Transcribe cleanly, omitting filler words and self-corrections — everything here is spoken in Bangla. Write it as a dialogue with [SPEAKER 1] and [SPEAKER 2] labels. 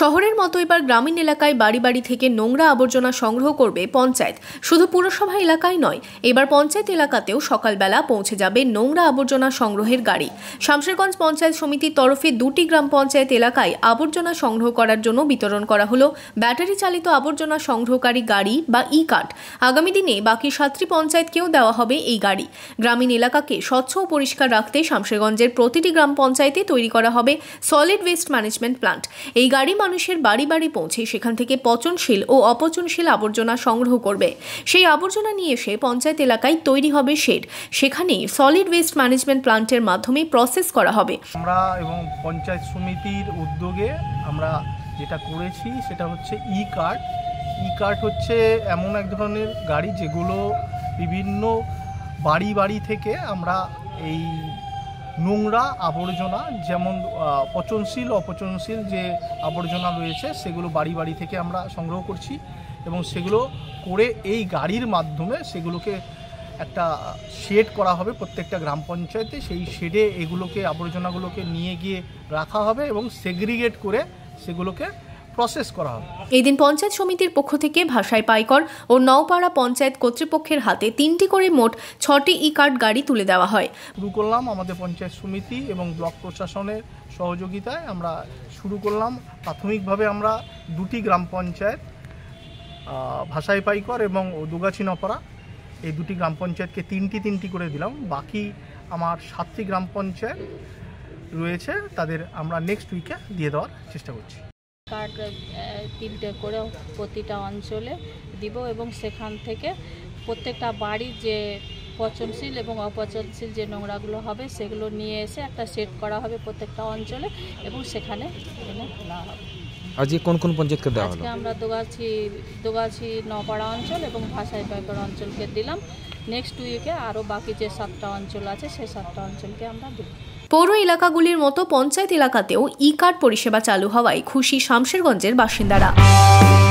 [SPEAKER 1] শহরের মতো এবার গ্রামীণ এলাকায় বাড়ি বাড়ি থেকে নোংরা আবর্জনা সংগ্রহ করবে পঞ্চায়েত। শুধু পুরসভা এলাকায় নয়, এবার পঞ্চায়েত এলাকাতেও সকালবেলা পৌঁছে যাবে নোংরা আবর্জনা সংগ্রহের গাড়ি। শামশেরগঞ্জ পঞ্চায়েত সমিতির তরফে 2টি গ্রাম পঞ্চায়েত এলাকায় আবর্জনা সংগ্রহ করার জন্য বিতরণ করা হলো ব্যাটারি চালিত আবর্জনা সংগ্রহকারী গাড়ি বা ই-কার্ট। আগামী দিনে বাকি 7টি পঞ্চায়েতকেও দেওয়া হবে এই গাড়ি। গ্রামীণ এলাকাকে স্বচ্ছ ও পরিষ্কার রাখতে শামশেরগঞ্জের প্রতিটি গ্রাম পঞ্চায়েতে তৈরি করা হবে সলিড ওয়েস্ট ম্যানেজমেন্ট প্ল্যান্ট। এই গাড়ি মানুষের বাড়ি বাড়ি পৌঁছে সেখান থেকে পচনশীল ও অপচনশীল আবর্জনা সংগ্রহ করবে। সেই আবর্জনা নিয়ে এসে পঞ্চায়েত এলাকায় তৈরি হবে শেড, সেখানে সলিড ওয়েস্ট ম্যানেজমেন্ট প্ল্যান্টের মাধ্যমে প্রসেস করা হবে।
[SPEAKER 2] আমরা এবং পঞ্চায়েত সমিতির উদ্যোগে আমরা যেটা করেছি সেটা হচ্ছে ই-কার্ট হচ্ছে এমন এক ধরনের গাড়ি যেগুলো বিভিন্ন বাড়ি বাড়ি থেকে আমরা এই নোংরা আবর্জনা, যেমন পচনশীল অপচনশীল যে আবর্জনা রয়েছে সেগুলো বাড়ি বাড়ি থেকে আমরা সংগ্রহ করছি এবং সেগুলো করে এই গাড়ির মাধ্যমে সেগুলোকে একটা শেড করা হবে প্রত্যেকটা গ্রাম পঞ্চায়েতে। সেই শেডে এগুলোকে আবর্জনাগুলোকে নিয়ে গিয়ে রাখা হবে এবং সেগ্রিগেট করে সেগুলোকে প্রসেস করা হবে।
[SPEAKER 1] এই দিন পঞ্চায়েত সমিতির পক্ষ থেকে ভাষাই পাইকর ও নওপাড়া পঞ্চায়েত কর্তৃপক্ষের হাতে 3টি করে মোট 6টি ই-কার্ট গাড়ি তুলে দেওয়া হয়।
[SPEAKER 2] শুরু করলাম আমাদের পঞ্চায়েত সমিতি এবং ব্লক প্রশাসনের সহযোগিতায় আমরা শুরু করলাম। প্রাথমিকভাবে আমরা 2টি গ্রাম পঞ্চায়েত ভাষাই পাইকর এবং দুগাছি নওপাড়া, এই 2টি গ্রাম পঞ্চায়েতকে 3টি করে দিলাম। বাকি আমার 7টি গ্রাম পঞ্চায়েত রয়েছে, তাদের আমরা নেক্সট উইকে দিয়ে দেওয়ার চেষ্টা করছি।
[SPEAKER 3] কার্ড 3টে করে প্রতিটা অঞ্চলে দিব এবং সেখান থেকে প্রত্যেকটা বাড়ির যে পচনশীল এবং অপচনশীল যে নোংরাগুলো হবে সেগুলো নিয়ে এসে একটা সেট করা হবে প্রত্যেকটা অঞ্চলে এবং সেখানে এনে ফেলা হবে।
[SPEAKER 4] আজকে কোন কোন পঞ্চায়েতকে দেওয়া হলো?
[SPEAKER 3] আজকে আমরা দুগাছি নওপাড়া অঞ্চল এবং ভাষাই পাইকর অঞ্চলকে দিলাম। নেক্সট উইকে আরও বাকি যে 7টা অঞ্চল আছে সেই 7টা অঞ্চলকে আমরা দিব।
[SPEAKER 1] পৌর এলাকাগুলির মতো পঞ্চায়েত এলাকাতেও ই-কার্ট পরিষেবা চালু হওয়ায় খুশি শামশেরগঞ্জের বাসিন্দারা।